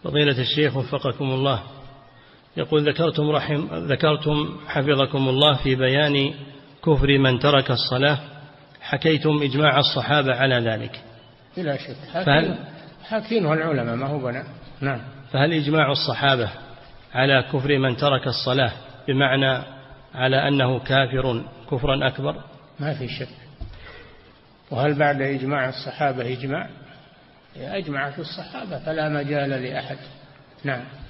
فضيلة الشيخ وفقكم الله، يقول ذكرتم حفظكم الله في بيان كفر من ترك الصلاة حكيتم إجماع الصحابة على ذلك. بلا شك حاكينه العلماء ما هو بنا. نعم. فهل إجماع الصحابة على كفر من ترك الصلاة بمعنى على أنه كافر كفرا أكبر؟ ما في شك. وهل بعد إجماع الصحابة إجماع؟ أجمع في الصحابة فلا مجال لأحد. نعم.